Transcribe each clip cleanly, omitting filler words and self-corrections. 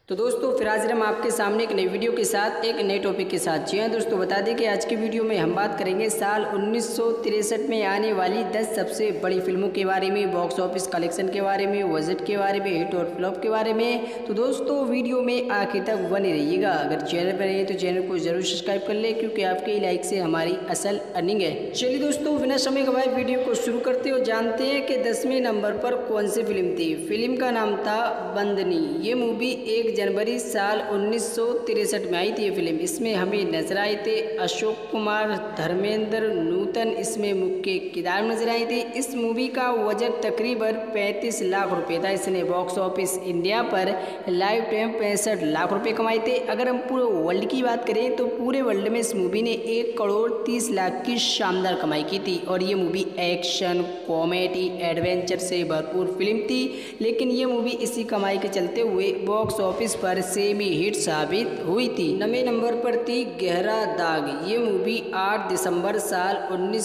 तो दोस्तों फिर हाजिर हम आपके सामने एक नई वीडियो के साथ एक नए टॉपिक के साथ। जी हाँ दोस्तों, बता दें कि आज की वीडियो में हम बात करेंगे साल 1963 में आने वाली 10 सबसे बड़ी फिल्मों के बारे में, बॉक्स ऑफिस कलेक्शन के बारे में, बजट के बारे में, हिट और फ्लॉप के बारे में। तो दोस्तों वीडियो में आखिर तक बने रहिएगा। अगर चैनल पर रहे तो चैनल को जरूर सब्सक्राइब कर ले, क्योंकि आपके लाइक से हमारी असल अर्निंग है। चलिए दोस्तों बिना समय गवाए वीडियो को शुरू करते हो जानते हैं कि 10वें नंबर पर कौन सी फिल्म थी। फिल्म का नाम था बंदनी। ये मूवी 1 जनवरी साल 1963 में आई थी। ये फिल्म, इसमें हमें नजर आए थे अशोक कुमार, धर्मेंद्र, नूतन इसमें मुख्य किरदार नजर आई थी। इस मूवी का बजट तकरीबन 35 लाख रुपए था। इसने बॉक्स ऑफिस इंडिया पर लाइव टाइम 65 लाख रुपए कमाए थे। अगर हम पूरे वर्ल्ड की बात करें तो पूरे वर्ल्ड में इस मूवी ने 1 करोड़ 30 लाख की शानदार कमाई की थी। और ये मूवी एक्शन, कॉमेडी, एडवेंचर से भरपूर फिल्म थी, लेकिन ये मूवी इसी कमाई के चलते हुए बॉक्स ऑफिस पर सेमी हिट साबित हुई थी। 9वें नंबर पर थी गहरा दाग। ये मूवी 8 दिसंबर साल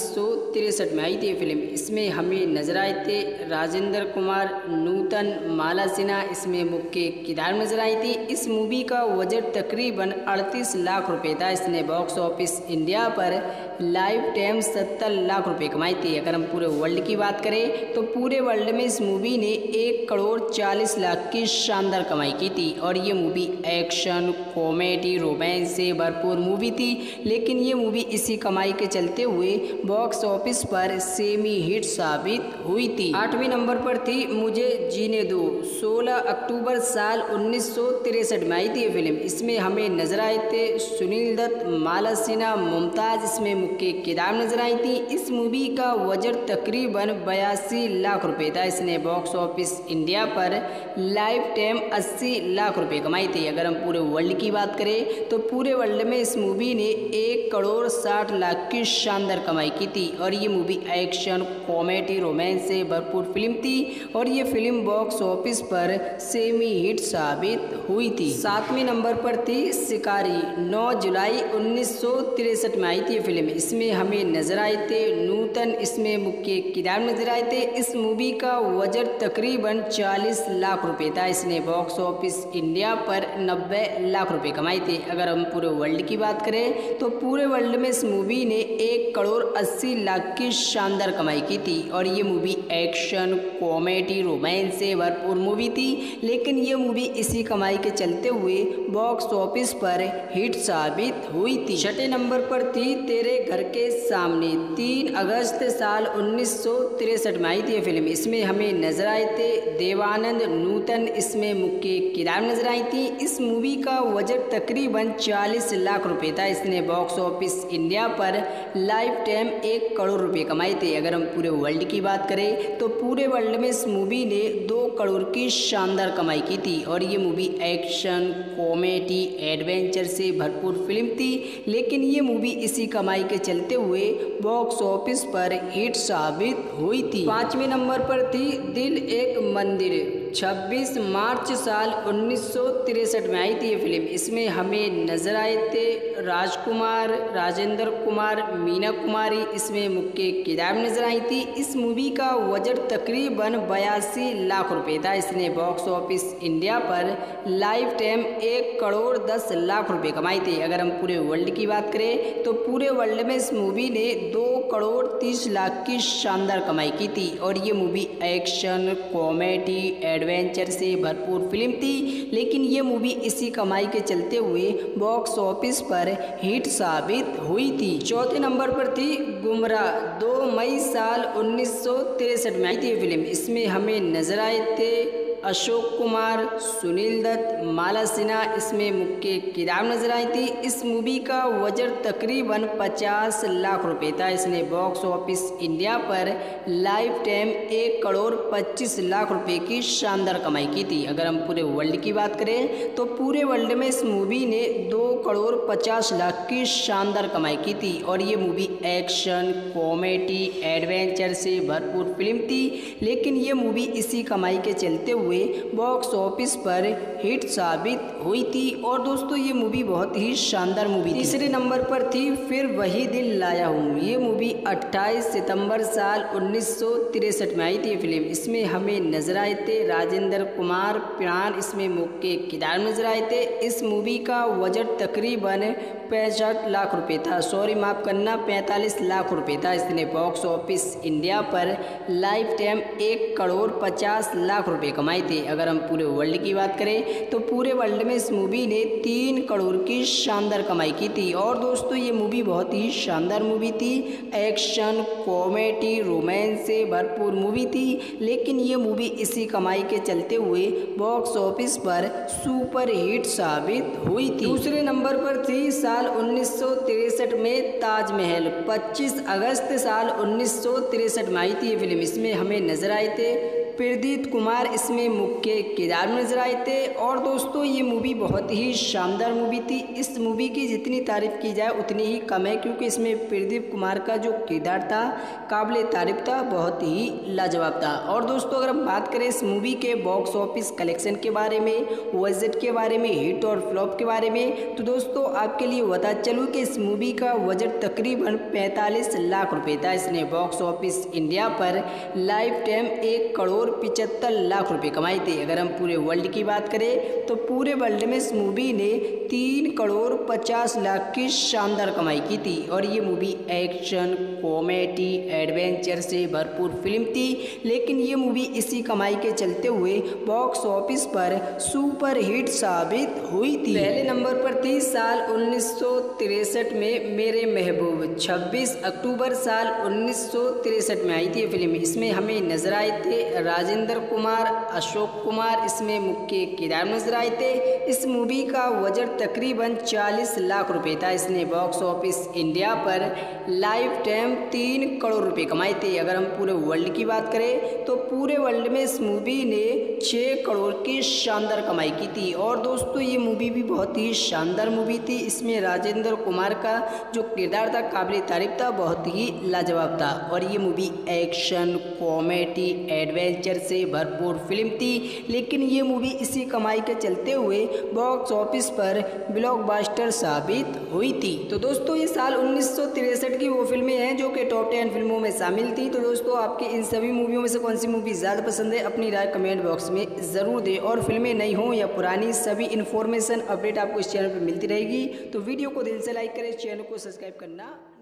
1963 में आई थी फिल्म। इसमें हमें नजर आए थे राजेंद्र कुमार, नूतन, माला सिन्हा इसमें मुख्य किरदार नजर आई थी। इस मूवी का बजट तकरीबन 38 लाख रुपए था। इसने बॉक्स ऑफिस इंडिया पर लाइव टाइम 70 लाख रुपए कमाई थी। अगर हम पूरे वर्ल्ड की बात करें तो पूरे वर्ल्ड में इस मूवी ने 1 करोड़ 40 लाख की शानदार कमाई की थी। और ये मूवी एक्शन, कॉमेडी, रोमांस से भरपूर मूवी थी, लेकिन ये मूवी इसी कमाई के चलते हुए बॉक्स ऑफिस पर सेमी हिट साबित हुई थी। 8वें नंबर पर थी मुझे जीने दो। 16 अक्टूबर साल 1963 में आई थी ये फिल्म। इसमें हमें नजर आए थे सुनील दत्त, माला सिन्हा, मुमताज इसमें मुख्य किरदार नजर आई थी। इस मूवी का बजट तकरीबन 82 लाख रुपए था। इसने बॉक्स ऑफिस इंडिया पर लाइव टाइम 80 लाख रुपए कमाई थी। अगर हम पूरे वर्ल्ड की बात करें तो पूरे वर्ल्ड में इस मूवी ने 1 करोड़ 60 लाख की शानदार कमाई की थी। और ये मूवी एक्शन, कॉमेडी, रोमांस से भरपूर फिल्म थी, और ये फिल्म बॉक्स ऑफिस पर सेमी हिट साबित हुई थी। 7वें नंबर पर थी शिकारी। 9 जुलाई 1963 में आई थी ये फिल्म। इसमें हमें नजर आए थे नूतन इसमें मुख्य किरदार नजर आए थे। इस मूवी का बजट तकरीबन 40 लाख रुपए था। इसने बॉक्स ऑफिस इंडिया पर 90 लाख रुपए कमाए थे। अगर हम पूरे वर्ल्ड की बात करें तो पूरे वर्ल्ड में इस मूवी ने 1 करोड़ 80 लाख की शानदार कमाई की थी। और ये मूवी एक्शन, कॉमेडी, रोमांस से भरपूर मूवी थी, लेकिन ये मूवी इसी कमाई के चलते हुए बॉक्स ऑफिस पर हिट साबित हुई थी। 6ठे नंबर पर थी तेरे घर के सामने। 3 अगस्त साल 1963 में आई थी ये फिल्म। इसमें हमें नजर आए थे देवानंद, नूतन इसमें मुख्य किरदार नजर आई थी। इस मूवी का बजट तकरीबन 40 लाख रुपए था। इसने बॉक्स ऑफिस इंडिया पर लाइव टाइम 1 करोड़ रुपए कमाए थे। अगर हम पूरे वर्ल्ड की बात करें तो पूरे वर्ल्ड में इस मूवी ने 2 करोड़ की शानदार कमाई की थी। और ये मूवी एक्शन, कॉमेडी, एडवेंचर से भरपूर फिल्म थी, लेकिन ये मूवी इसी कमाई के चलते हुए बॉक्स ऑफिस पर हिट साबित हुई थी। 5वें नंबर पर थी दिल एक मंदिर। 26 मार्च साल 1963 में आई थी ये फिल्म। इसमें हमें नजर आए थे राजकुमार, राजेंद्र कुमार, मीना कुमारी इसमें मुख्य किरदार नजर आई थी। इस मूवी का बजट तकरीबन 82 लाख रुपए था। इसने बॉक्स ऑफिस इंडिया पर लाइव टाइम 1 करोड़ 10 लाख रुपए कमाए थे। अगर हम पूरे वर्ल्ड की बात करें तो पूरे वर्ल्ड में इस मूवी ने 2 करोड़ 30 लाख की शानदार कमाई की थी। और ये मूवी एक्शन, कॉमेडी, एडवेंचर से भरपूर फिल्म थी, लेकिन ये मूवी इसी कमाई के चलते हुए बॉक्स ऑफिस पर हिट साबित हुई थी। 4थे नंबर पर थी गुमराह। 2 मई साल 1963 में आई थी ये फिल्म। इसमें हमें नजर आए थे अशोक कुमार, सुनील दत्त, माला सिन्हा इसमें मुख्य किरदार नजर आई थी। इस मूवी का बजट तकरीबन 50 लाख रुपए था। इसने बॉक्स ऑफिस इंडिया पर लाइव टाइम 1 करोड़ 25 लाख रुपए की शानदार कमाई की थी। अगर हम पूरे वर्ल्ड की बात करें तो पूरे वर्ल्ड में इस मूवी ने 2 करोड़ 50 लाख की शानदार कमाई की थी। और ये मूवी एक्शन, कॉमेडी, एडवेंचर से भरपूर फिल्म थी, लेकिन ये मूवी इसी कमाई के चलते हुए हुए बॉक्स ऑफिस पर हिट साबित हुई थी। और दोस्तों ये मूवी बहुत ही शानदार मूवी थी। तीसरे नंबर पर थी फिर वही दिल लाया हूँ। ये मूवी 28 सितंबर साल 1963 में आई थी। फिल्म इसमें हमें नजर आए थे राजेंद्र कुमार प्राण इसमें मुख्य किरदार नजर आए थे। इस मूवी का बजट तकरीबन 65 लाख रुपए था, सॉरी माफ करना 45 लाख रुपए था। इसने बॉक्स ऑफिस इंडिया पर लाइफ टाइम 1,50 लाख रुपए कमाए थे। अगर हम पूरे वर्ल्ड की बात करें तो पूरे वर्ल्ड में इस मूवी ने 3 करोड़ की शानदार कमाई की थी। और दोस्तों ये मूवी बहुत ही शानदार मूवी थी, एक्शन कॉमेडी रोमांस से भरपूर मूवी थी। लेकिन ये मूवी इसी कमाई के चलते हुए बॉक्स ऑफिस पर सुपर हिट साबित हुई थी। दूसरे नंबर पर थी साल 1963 में ताजमहल। 25 अगस्त साल 1963 में आई थी ये फिल्म। इसमें हमें नजर आए थे प्रदीप कुमार इसमें मुख्य किरदार में नजर आए थे। और दोस्तों ये मूवी बहुत ही शानदार मूवी थी। इस मूवी की जितनी तारीफ की जाए उतनी ही कम है, क्योंकि इसमें प्रदीप कुमार का जो किरदार था काबिल तारीफ था, बहुत ही लाजवाब था। और दोस्तों अगर हम बात करें इस मूवी के बॉक्स ऑफिस कलेक्शन के बारे में, बजट के बारे में, हिट और फ्लॉप के बारे में, तो दोस्तों आपके लिए बता चलूँ कि इस मूवी का बजट तकरीबन 45 लाख रुपए था। इसने बॉक्स ऑफिस इंडिया पर लाइफ टाइम 1,75 लाख रुपए कमाए थे। अगर हम पूरे वर्ल्ड की बात करें तो पूरे वर्ल्ड में इस मूवी ने 3,50 लाख की शानदार कमाई की थी। और ये मूवी एक्शन कॉमेडी एडवेंचर से भरपूर फिल्म थी। लेकिन ये मूवी इसी कमाई के चलते हुए बॉक्स ऑफिस पर सुपर हिट साबित हुई थी। पहले नंबर पर थी साल 1963 में मेरे महबूब। 26 अक्टूबर साल 1963 में आई थी ये फिल्म। इसमें हमें नजर आए थे राजेंद्र कुमार अशोक कुमार इसमें मुख्य किरदार नजर आए थे। इस मूवी का बजट तकरीबन 40 लाख रुपए था। इसने बॉक्स ऑफिस इंडिया पर लाइफ टाइम 3 करोड़ रुपए कमाए थे। अगर हम पूरे वर्ल्ड की बात करें तो पूरे वर्ल्ड में इस मूवी ने 6 करोड़ की शानदार कमाई की थी। और दोस्तों ये मूवी भी बहुत ही शानदार मूवी थी। इसमें राजेंद्र कुमार का जो किरदार था काबिल तारीफ था, बहुत ही लाजवाब था। और ये मूवी एक्शन कॉमेडी एडवेंचर से भरपूर फिल्म थी। लेकिन ये मूवी इसी कमाई के चलते हुए बॉक्स ऑफिस पर ब्लॉकबस्टर साबित हुई थी। तो दोस्तों ये साल 1963 की वो फिल्में हैं जो कि टॉप 10 फिल्मों में शामिल थी। तो दोस्तों आपके इन सभी मूवियों में से कौन सी मूवी ज़्यादा पसंद है, अपनी राय कमेंट बॉक्स में ज़रूर दें। और फिल्में नई हों या पुरानी, सभी इन्फॉर्मेशन अपडेट आपको इस चैनल पर मिलती रहेगी। तो वीडियो को दिल से लाइक करें, चैनल को सब्सक्राइब करना